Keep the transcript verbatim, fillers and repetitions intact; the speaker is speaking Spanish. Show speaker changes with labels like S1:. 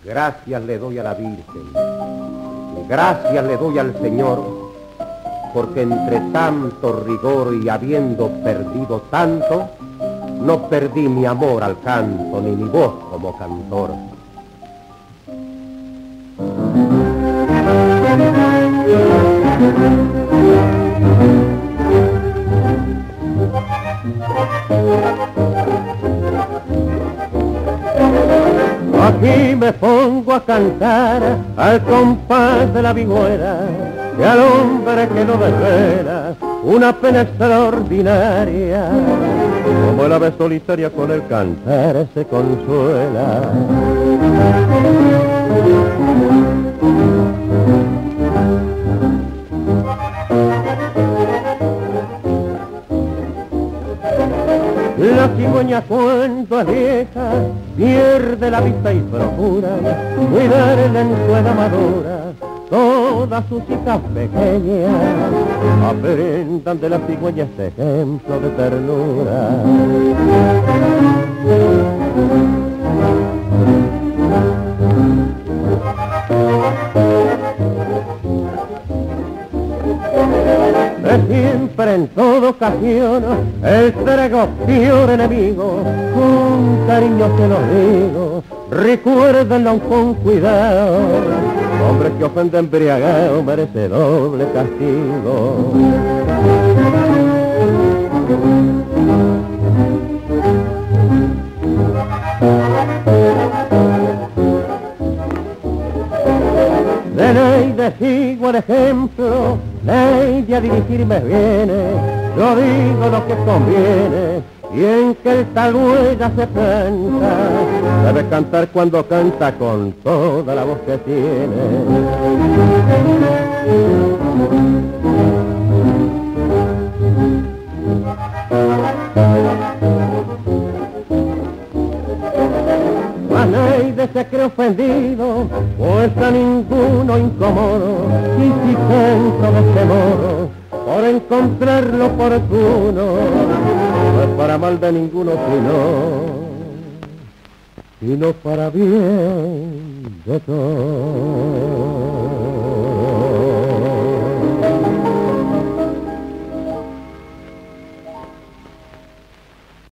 S1: Gracias le doy a la Virgen, y gracias le doy al Señor, porque entre tanto rigor y habiendo perdido tanto, no perdí mi amor al canto, ni mi voz como cantor. Aquí me pongo a cantar al compás de la vihuela, y al hombre que no desvela una pena extraordinaria, como el ave solitaria con el cantar se consuela. La cigüeña cuando es vieja pierde la vista y procura cuidarla en su edad madura. Todas sus hijas pequeñas aprendan de la cigüeña este ejemplo de ternura. De siempre en toda ocasión el trego peor enemigo, con cariño se los digo, recuérdenlo con cuidado, hombre que ofende embriagado merece doble castigo. De Neide sigo el ejemplo, Neide a dirigirme viene, yo digo lo que conviene, y en que el tal huella se planta, debe cantar cuando canta con toda la voz que tiene. Neide se cree ofendido, pues a ninguno incomodo, insistento de este modo, por encontrarlo oportuno, no es para mal de ninguno sino, sino para bien de todos.